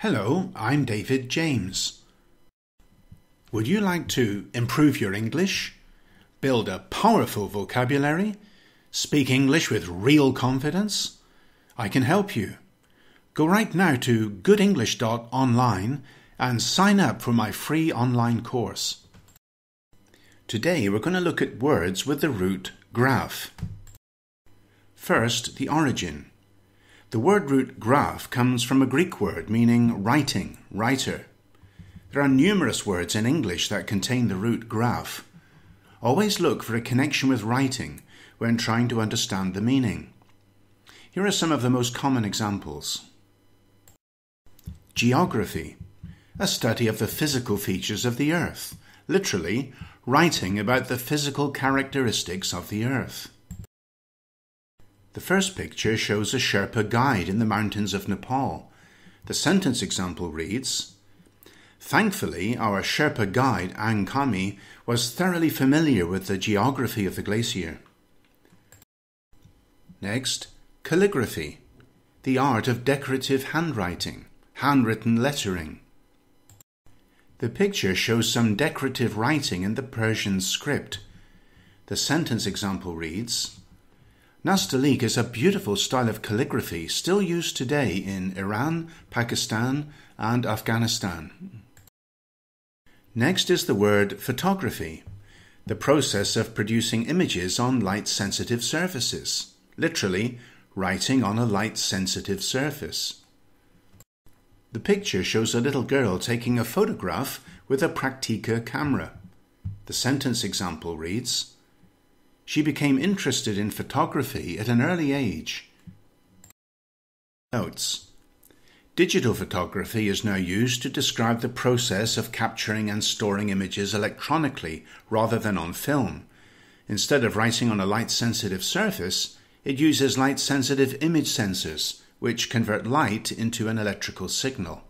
Hello, I'm David James. Would you like to improve your English, build a powerful vocabulary, speak English with real confidence? I can help you. Go right now to goodenglish.online and sign up for my free online course. Today we're going to look at words with the root graph. First, the origin. The word root graph comes from a Greek word meaning writing, writer. There are numerous words in English that contain the root graph. Always look for a connection with writing when trying to understand the meaning. Here are some of the most common examples. Geography, a study of the physical features of the earth, literally writing about the physical characteristics of the earth. The first picture shows a Sherpa guide in the mountains of Nepal. The sentence example reads, "Thankfully, our Sherpa guide, Ang Kami, was thoroughly familiar with the geography of the glacier." Next, calligraphy, the art of decorative handwriting, handwritten lettering. The picture shows some decorative writing in the Persian script. The sentence example reads, Nastaliq is a beautiful style of calligraphy still used today in Iran, Pakistan, and Afghanistan. Next is the word photography, the process of producing images on light-sensitive surfaces, literally writing on a light-sensitive surface. The picture shows a little girl taking a photograph with a Praktika camera. The sentence example reads, "She became interested in photography at an early age." Notes. Digital photography is now used to describe the process of capturing and storing images electronically rather than on film. Instead of writing on a light-sensitive surface, it uses light-sensitive image sensors, which convert light into an electrical signal.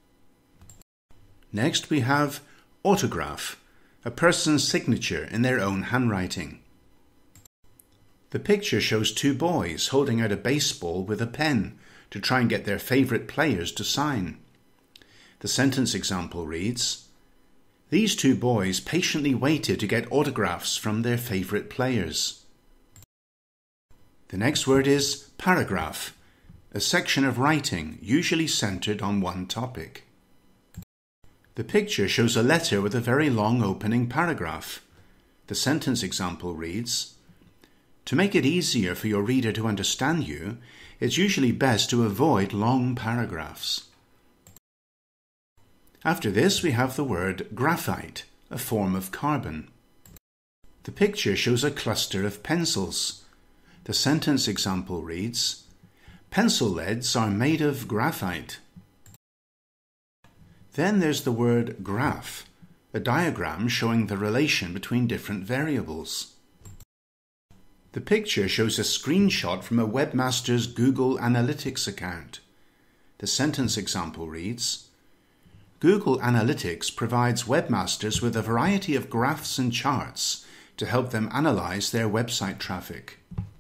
Next we have autograph, a person's signature in their own handwriting. The picture shows two boys holding out a baseball with a pen to try and get their favourite players to sign. The sentence example reads, "These two boys patiently waited to get autographs from their favourite players." The next word is paragraph, a section of writing usually centred on one topic. The picture shows a letter with a very long opening paragraph. The sentence example reads, "To make it easier for your reader to understand you, it's usually best to avoid long paragraphs." After this we have the word graphite, a form of carbon. The picture shows a cluster of pencils. The sentence example reads, "Pencil leads are made of graphite." Then there's the word graph, a diagram showing the relation between different variables. The picture shows a screenshot from a webmaster's Google Analytics account. The sentence example reads, "Google Analytics provides webmasters with a variety of graphs and charts to help them analyze their website traffic."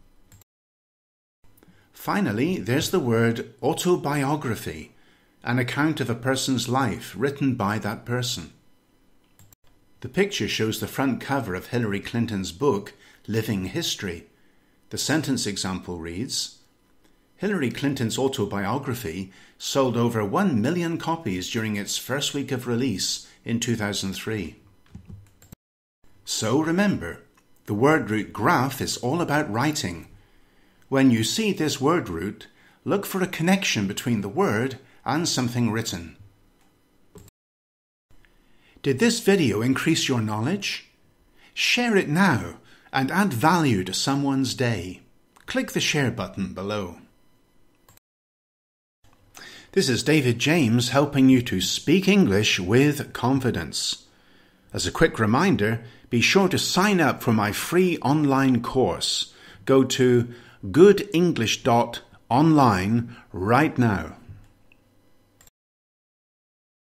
Finally, there's the word autobiography, an account of a person's life written by that person. The picture shows the front cover of Hillary Clinton's book, Living History. The sentence example reads, "Hillary Clinton's autobiography sold over 1 million copies during its first week of release in 2003. So remember, the word root graph is all about writing. When you see this word root, look for a connection between the word and something written. Did this video increase your knowledge? Share it now and add value to someone's day. Click the share button below. This is David James helping you to speak English with confidence. As a quick reminder, be sure to sign up for my free online course. Go to goodenglish.online right now.